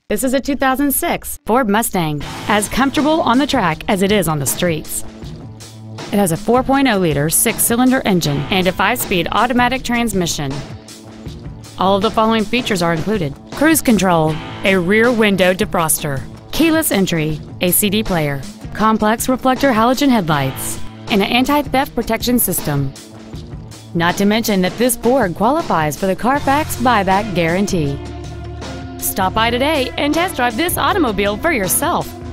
This is a 2006 Ford Mustang, as comfortable on the track as it is on the streets. It has a 4.0-liter six-cylinder engine and a 5-speed automatic transmission. All of the following features are included: cruise control, a rear window defroster, keyless entry, a CD player, complex reflector halogen headlights, and an anti-theft protection system. Not to mention that this Ford qualifies for the Carfax buyback guarantee. Stop by today and test drive this automobile for yourself.